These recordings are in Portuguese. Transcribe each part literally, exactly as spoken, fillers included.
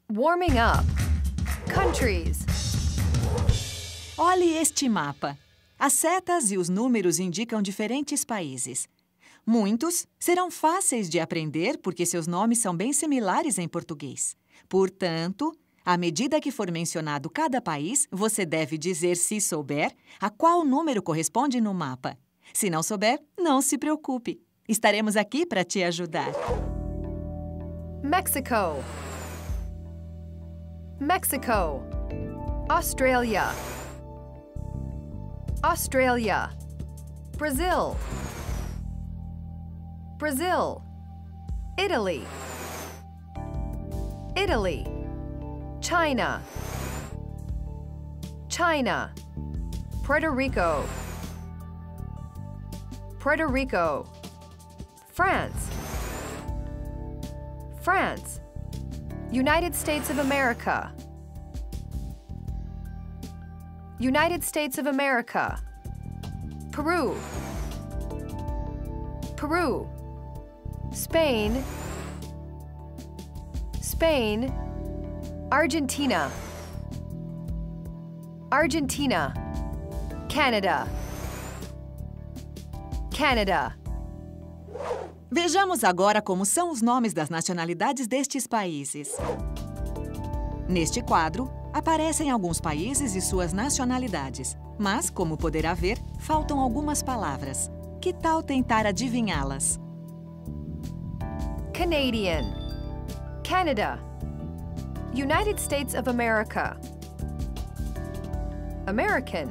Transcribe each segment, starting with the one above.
Warming up. Countries. Olhe este mapa. As setas e os números indicam diferentes países. Muitos serão fáceis de aprender porque seus nomes são bem similares em português. Portanto, à medida que for mencionado cada país, você deve dizer, se souber, a qual número corresponde no mapa. Se não souber, não se preocupe. Estaremos aqui para te ajudar. Mexico. Mexico. Australia. Australia. Brazil. Brazil. Italy. Italy. China. China. Puerto Rico. Puerto Rico. France. France. United States of America. United States of America. Peru. Peru. Spain. Spain. Argentina. Argentina. Canada. Canada. Vejamos agora como são os nomes das nacionalidades destes países. Neste quadro, aparecem alguns países e suas nacionalidades, mas, como poderá ver, faltam algumas palavras. Que tal tentar adivinhá-las? Canadian. Canada. United States of America. American.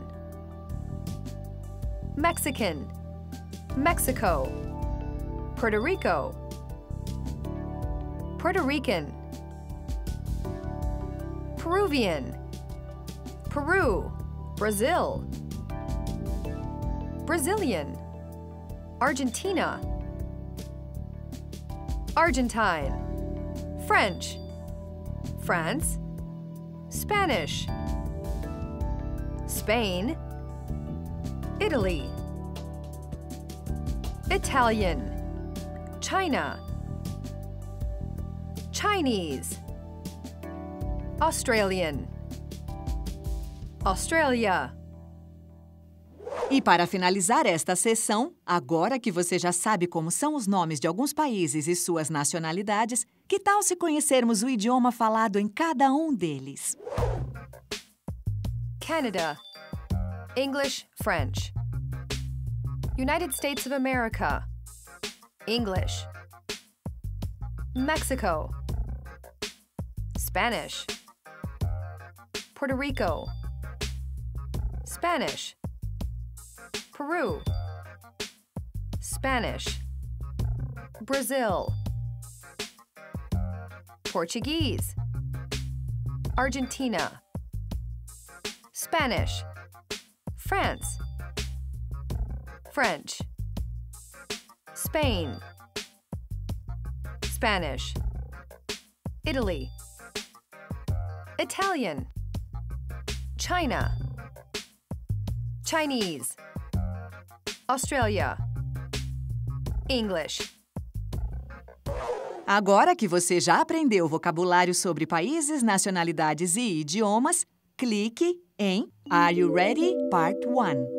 Mexican. Mexico. Puerto Rico. Puerto Rican. Peruvian. Peru. Brazil. Brazilian. Argentina. Argentine. French. France. Spanish. Spain. Italy. Italian. China. Chinese. Australian. Australia. E para finalizar esta sessão, agora que você já sabe como são os nomes de alguns países e suas nacionalidades, que tal se conhecermos o idioma falado em cada um deles? Canada. English, French. United States of America. English. Mexico. Spanish. Puerto Rico. Spanish. Peru. Spanish. Brazil. Portuguese. Argentina. Spanish. France. French. Spain. Spanish. Italy. Italian. China. Chinese. Australia. English. Agora que você já aprendeu vocabulário sobre países, nacionalidades e idiomas, clique em Are You Ready? Part um.